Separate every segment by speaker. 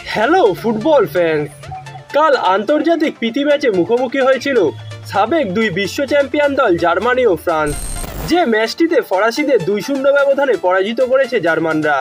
Speaker 1: Hello football fans, কাল আন্তর্জাতিক প্রীতি ম্যাচে মুখোমুখি হয়েছিল সাবেক দুই বিশ্ব চ্যাম্পিয়ন দল জার্মানি ও ফ্রান্স। যে ম্যাচটিতে ফরাসিদের 2-0 ব্যবধানে পরাজিত করেছে জার্মানরা।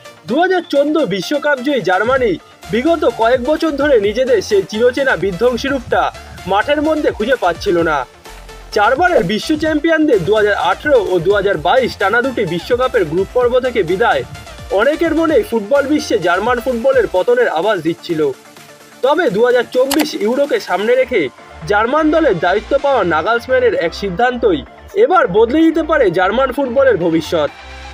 Speaker 1: 2014 বিশ্বকাপ জয়ী জার্মানি বিগত কয়েক বছর ধরে নিজেদের সেই চিরচেনা বিধ্বংসী রূপটা মাঠের মধ্যে খুঁজে পাচ্ছিল না। চারবারের বিশ্ব চ্যাম্পিয়নদের 2018 ও 2022 টানা দুটি বিশ্বকাপের গ্রুপ পর্ব থেকে বিদায় অনেকের মনে ফুটবল বিশ্বে জার্মান ফুটবলের পতনের আভাস দিচ্ছিল। তবে 2024 ইউরোকে সামনে রেখে জার্মান দলের দায়িত্ব পাওয়া নাগালসম্যানের এক সিদ্ধান্তই এবার বদলে দিতে পারে জার্মান ফুটবলের ভবিষ্যৎ।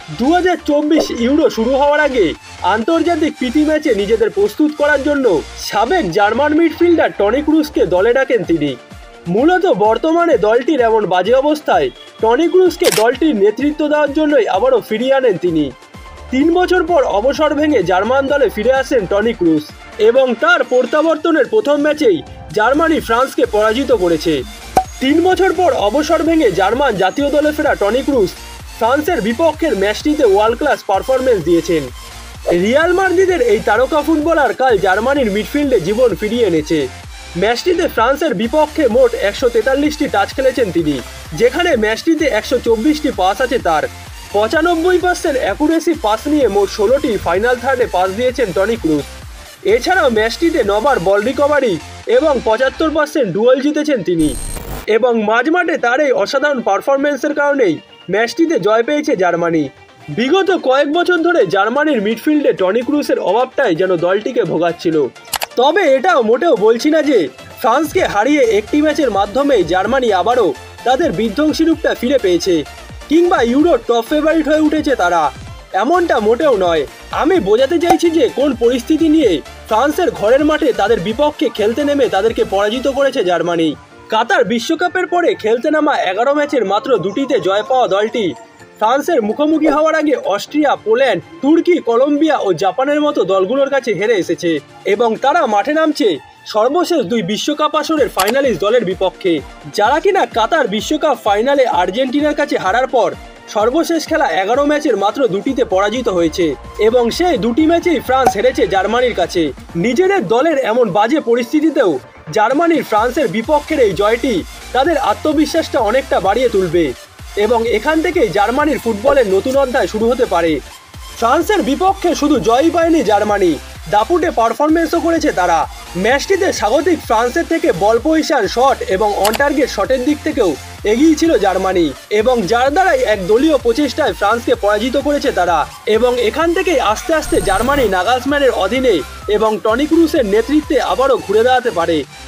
Speaker 1: 2024 ইউরো শুরু হওয়ার আগে আন্তর্জাতিক প্রীতি ম্যাচে নিজেদের প্রস্তুত করার জন্য সাবেক জার্মান মিডফিল্ডার টনি ক্রুসকে দলে ডাকেন তিনি। মূলত বর্তমানে দলটির এমন বাজে অবস্থায় টনি ক্রুসকে দলটির নেতৃত্ব দেওয়ার জন্যই আবারও ফিরিয়ে আনেন তিনি। 3 বছর পর অবসর ভেঙে জার্মান দলে ফিরে আসেন টনি ক্রুস এবং তার প্রত্যাবর্তনের প্রথম ম্যাচেই জার্মানি ফ্রান্সকে পরাজিত করেছে। 3 বছর পর অবসর ভেঙে জার্মান জাতীয় দলে ফেরা টনি ক্রুস ফ্রান্সের বিপক্ষের ম্যাচটিতে ওয়ার্ল্ড ক্লাস পারফরমেন্স দিয়েছেন। রিয়াল মাদ্রিদের এই তারকা ফুটবলার কাল জার্মানির মিডফিল্ডে জীবন ফিরিয়ে এনেছে। ম্যাচটিতে ফ্রান্সের বিপক্ষে মোট 143টি টাচ খেলেছেন তিনি, যেখানে ম্যাচটিতে 124টি পাস আছে তার। 95% অ্যাকুরেসি পাস নিয়ে মোট 16টি ফাইনাল থার্ডে পাস দিয়েছেন টনি ক্রুস। এছাড়াও ম্যাচটিতে 9বার বল রিকভারি এবং 75% ডুয়েল জিতেছেন তিনি। এবং মাঝমাঠে তার এই অসাধারণ পারফরমেন্সের কারণেই ম্যাচটিতে জয় পেয়েছে জার্মানি। বিগত কয়েক বছর ধরে জার্মানির মিডফিল্ডে টনি ক্রুসের অভাবটাই যেন দলটিকে ভোগাচ্ছিল। তবে এটাও মোটেও বলছি না যে ফ্রান্সকে হারিয়ে একটি ম্যাচের মাধ্যমেই জার্মানি আবারও তাদের বিধ্বংসী রূপটা ফিরে পেয়েছে কিংবা ইউরোর টপ ফেভারিট হয়ে উঠেছে তারা, এমনটা মোটেও নয়। আমি বোঝাতে চাইছি যে কোন পরিস্থিতি নিয়ে ফ্রান্সের ঘরের মাঠে তাদের বিপক্ষে খেলতে নেমে তাদেরকে পরাজিত করেছে জার্মানি। কাতার বিশ্বকাপের পরে খেলতে নামা 11 ম্যাচের মাত্র 2টিতে জয় পাওয়া দলটি ফ্রান্সের মুখোমুখি হওয়ার আগে অস্ট্রিয়া, পোল্যান্ড, তুর্কি, কলম্বিয়া ও জাপানের মতো দলগুলোর কাছে হেরে এসেছে এবং তারা মাঠে নামছে সর্বশেষ 2 বিশ্বকাপ আসরের ফাইনালিস্ট দলের বিপক্ষে, যারা কিনা কাতার বিশ্বকাপ ফাইনালে আর্জেন্টিনার কাছে হারার পর সর্বশেষ খেলা 11 ম্যাচের মাত্র 2টিতে পরাজিত হয়েছে এবং সেই 2টি ম্যাচেই ফ্রান্স হেরেছে জার্মানির কাছে। নিজেদের দলের এমন বাজে পরিস্থিতিতেও জার্মানির ফ্রান্সের বিপক্ষের এই জয়টি তাদের আত্মবিশ্বাসটা অনেকটা বাড়িয়ে তুলবে এবং এখান থেকেই জার্মানির ফুটবলের নতুন অধ্যায় শুরু হতে পারে। ফ্রান্সের বিপক্ষে শুধু জয়ই পায়নি জার্মানি, দাপুটে পারফরমেন্সও করেছে তারা। ম্যাচটিতে স্বাগতিক ফ্রান্সের থেকে বল পজিশন, শট এবং অন টার্গেট শটের দিক থেকেও এগিয়ে ছিল জার্মানি এবং যার দ্বারাই এক দলীয় প্রচেষ্টায় ফ্রান্সকে পরাজিত করেছে তারা। এবং এখান থেকেই আস্তে আস্তে জার্মানি নাগালসম্যানের অধীনে এবং টনি ক্রুসের নেতৃত্বে আবারও ঘুরে দাঁড়াতে পারে।